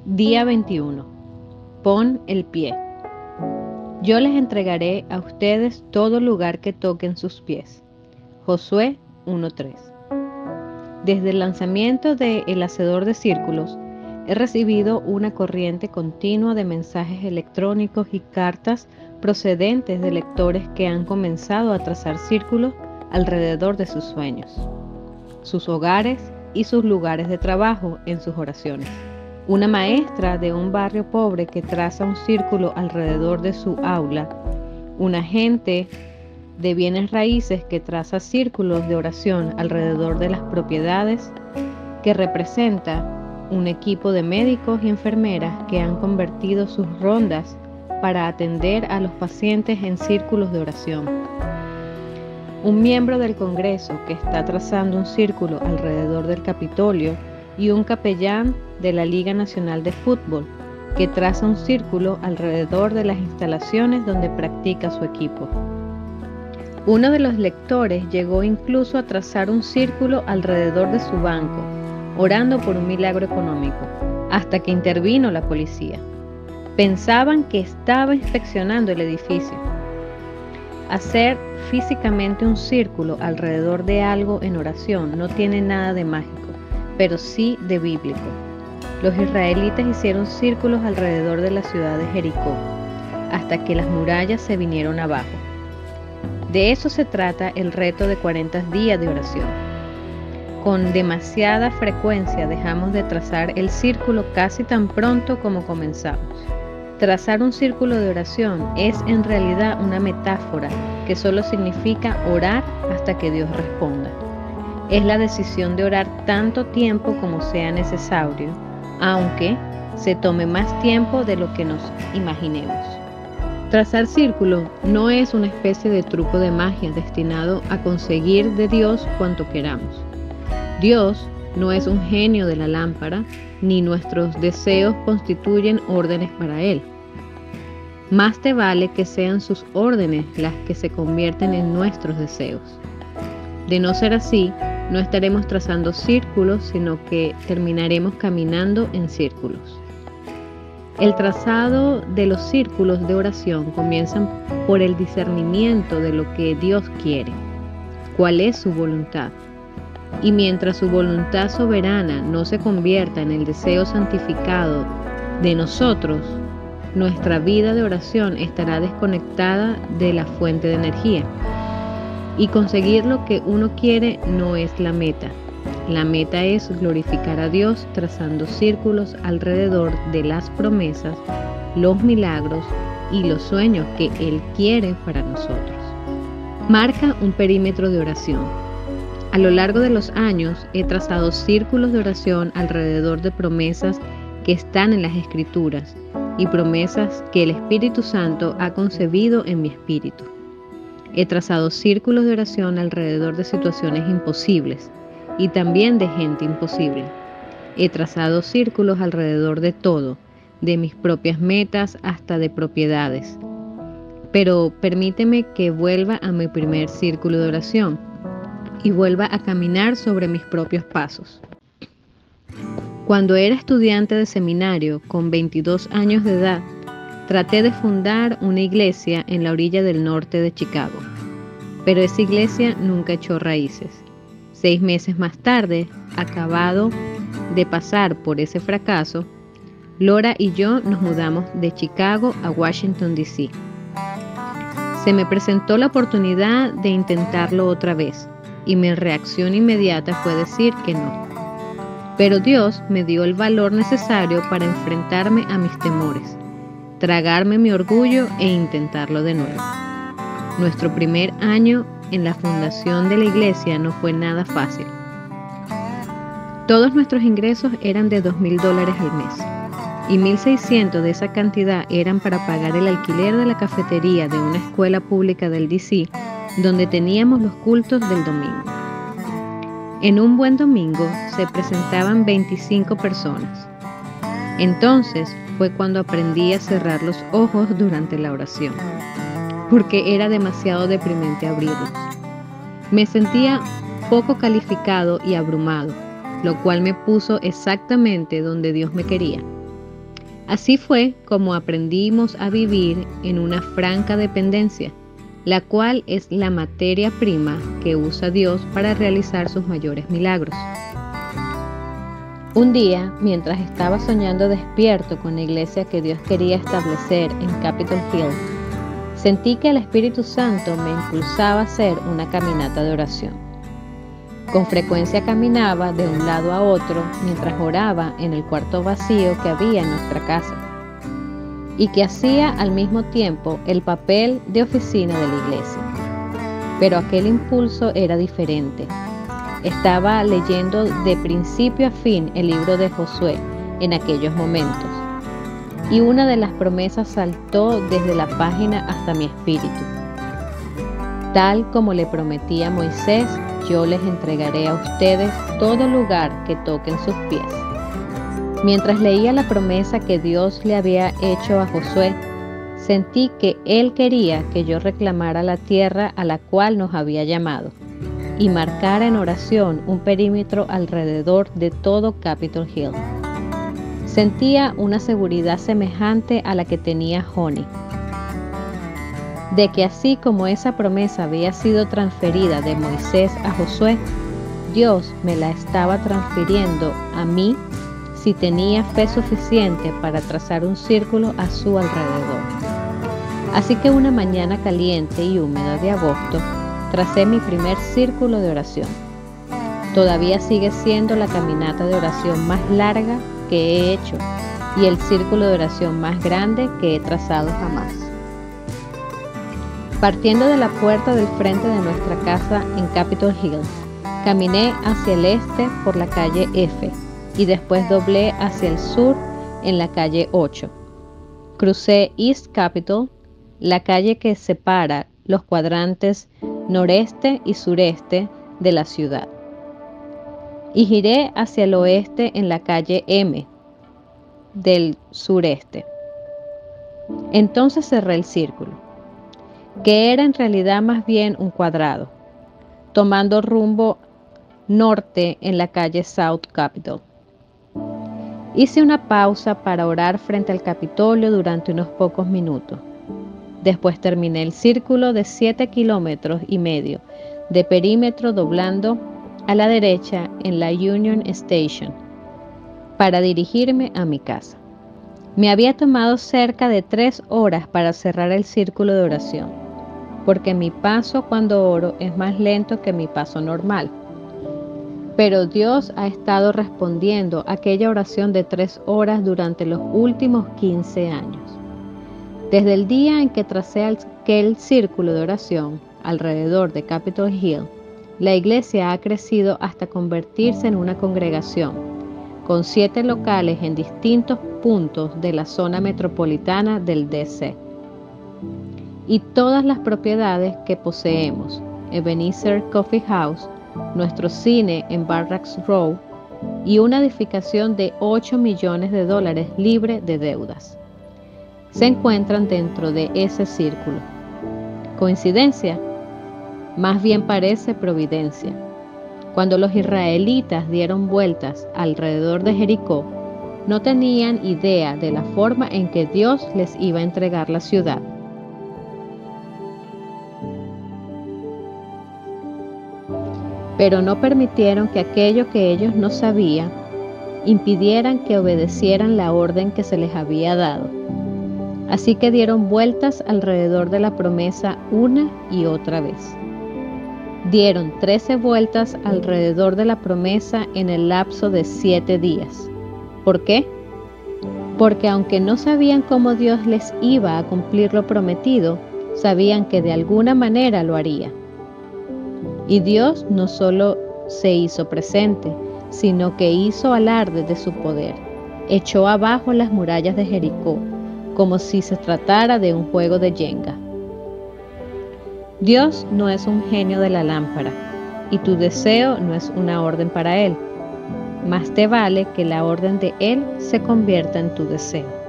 Día 21. Pon el pie. Yo les entregaré a ustedes todo lugar que toquen sus pies. Josué 1:3. Desde el lanzamiento de El Hacedor de Círculos, he recibido una corriente continua de mensajes electrónicos y cartas procedentes de lectores que han comenzado a trazar círculos alrededor de sus sueños, sus hogares y sus lugares de trabajo en sus oraciones. Una maestra de un barrio pobre que traza un círculo alrededor de su aula, un agente de bienes raíces que traza círculos de oración alrededor de las propiedades, que representa un equipo de médicos y enfermeras que han convertido sus rondas para atender a los pacientes en círculos de oración. Un miembro del Congreso que está trazando un círculo alrededor del Capitolio y un capellán de la Liga Nacional de Fútbol que traza un círculo alrededor de las instalaciones donde practica su equipo. Uno de los lectores llegó incluso a trazar un círculo alrededor de su banco, orando por un milagro económico, hasta que intervino la policía. Pensaban que estaba inspeccionando el edificio. Hacer físicamente un círculo alrededor de algo en oración no tiene nada de mágico, pero sí de bíblico. Los israelitas hicieron círculos alrededor de la ciudad de Jericó, hasta que las murallas se vinieron abajo. De eso se trata el reto de 40 días de oración. Con demasiada frecuencia dejamos de trazar el círculo casi tan pronto como comenzamos. Trazar un círculo de oración es en realidad una metáfora que solo significa orar hasta que Dios responda. Es la decisión de orar tanto tiempo como sea necesario, aunque se tome más tiempo de lo que nos imaginemos. Trazar círculo no es una especie de truco de magia destinado a conseguir de Dios cuanto queramos. Dios no es un genio de la lámpara, ni nuestros deseos constituyen órdenes para Él. Más te vale que sean sus órdenes las que se convierten en nuestros deseos. De no ser así, no estaremos trazando círculos, sino que terminaremos caminando en círculos. El trazado de los círculos de oración comienza por el discernimiento de lo que Dios quiere, cuál es su voluntad. Y mientras su voluntad soberana no se convierta en el deseo santificado de nosotros, nuestra vida de oración estará desconectada de la fuente de energía. Y conseguir lo que uno quiere no es la meta. La meta es glorificar a Dios trazando círculos alrededor de las promesas, los milagros y los sueños que Él quiere para nosotros. Marca un perímetro de oración. A lo largo de los años he trazado círculos de oración alrededor de promesas que están en las Escrituras y promesas que el Espíritu Santo ha concebido en mi espíritu. He trazado círculos de oración alrededor de situaciones imposibles y también de gente imposible. He trazado círculos alrededor de todo, de mis propias metas hasta de propiedades. Pero permíteme que vuelva a mi primer círculo de oración y vuelva a caminar sobre mis propios pasos. Cuando era estudiante de seminario, con 22 años de edad, traté de fundar una iglesia en la orilla del norte de Chicago, pero esa iglesia nunca echó raíces. 6 meses más tarde, acabado de pasar por ese fracaso, Laura y yo nos mudamos de Chicago a Washington, D.C. Se me presentó la oportunidad de intentarlo otra vez, y mi reacción inmediata fue decir que no. Pero Dios me dio el valor necesario para enfrentarme a mis temores, tragarme mi orgullo e intentarlo de nuevo. Nuestro primer año en la fundación de la iglesia no fue nada fácil. Todos nuestros ingresos eran de $2,000 al mes, y 1,600 de esa cantidad eran para pagar el alquiler de la cafetería de una escuela pública del D.C., donde teníamos los cultos del domingo. En un buen domingo se presentaban 25 personas. Entonces fue cuando aprendí a cerrar los ojos durante la oración, porque era demasiado deprimente abrirlos. Me sentía poco calificado y abrumado, lo cual me puso exactamente donde Dios me quería. Así fue como aprendimos a vivir en una franca dependencia, la cual es la materia prima que usa Dios para realizar sus mayores milagros. Un día, mientras estaba soñando despierto con la iglesia que Dios quería establecer en Capitol Hill, sentí que el Espíritu Santo me impulsaba a hacer una caminata de oración. Con frecuencia caminaba de un lado a otro mientras oraba en el cuarto vacío que había en nuestra casa, y que hacía al mismo tiempo el papel de oficina de la iglesia. Pero aquel impulso era diferente. Estaba leyendo de principio a fin el libro de Josué en aquellos momentos, y una de las promesas saltó desde la página hasta mi espíritu. Tal como le prometí a Moisés, yo les entregaré a ustedes todo lugar que toquen sus pies. Mientras leía la promesa que Dios le había hecho a Josué, sentí que Él quería que yo reclamara la tierra a la cual nos había llamado y marcara en oración un perímetro alrededor de todo Capitol Hill. Sentía una seguridad semejante a la que tenía Honey, de que así como esa promesa había sido transferida de Moisés a Josué, Dios me la estaba transfiriendo a mí si tenía fe suficiente para trazar un círculo a su alrededor. Así que una mañana caliente y húmeda de agosto, tracé mi primer círculo de oración. Todavía sigue siendo la caminata de oración más larga que he hecho y el círculo de oración más grande que he trazado jamás. Partiendo de la puerta del frente de nuestra casa en Capitol Hill, caminé hacia el este por la calle F y después doblé hacia el sur en la calle 8. Crucé East Capitol, la calle que separa los cuadrantes noreste y sureste de la ciudad, y giré hacia el oeste en la calle M del sureste. Entonces cerré el círculo, que era en realidad más bien un cuadrado, tomando rumbo norte en la calle South Capitol. Hice una pausa para orar frente al Capitolio durante unos pocos minutos. Después terminé el círculo de 7,5 kilómetros de perímetro doblando a la derecha en la Union Station para dirigirme a mi casa. Me había tomado cerca de 3 horas para cerrar el círculo de oración, porque mi paso cuando oro es más lento que mi paso normal. Pero Dios ha estado respondiendo a aquella oración de 3 horas durante los últimos 15 años. Desde el día en que tracé aquel círculo de oración alrededor de Capitol Hill, la iglesia ha crecido hasta convertirse en una congregación, con 7 locales en distintos puntos de la zona metropolitana del DC. Y todas las propiedades que poseemos, Ebenezer Coffee House, nuestro cine en Barracks Row y una edificación de $8 millones libre de deudas, se encuentran dentro de ese círculo. ¿Coincidencia? Más bien parece providencia. Cuando los israelitas dieron vueltas alrededor de Jericó, no tenían idea de la forma en que Dios les iba a entregar la ciudad. Pero no permitieron que aquello que ellos no sabían impidieran que obedecieran la orden que se les había dado. Así que dieron vueltas alrededor de la promesa una y otra vez. Dieron 13 vueltas alrededor de la promesa en el lapso de 7 días. ¿Por qué? Porque aunque no sabían cómo Dios les iba a cumplir lo prometido, sabían que de alguna manera lo haría. Y Dios no solo se hizo presente, sino que hizo alarde de su poder. Echó abajo las murallas de Jericó, como si se tratara de un juego de Jenga. Dios no es un genio de la lámpara, y tu deseo no es una orden para Él. Más te vale que la orden de Él se convierta en tu deseo.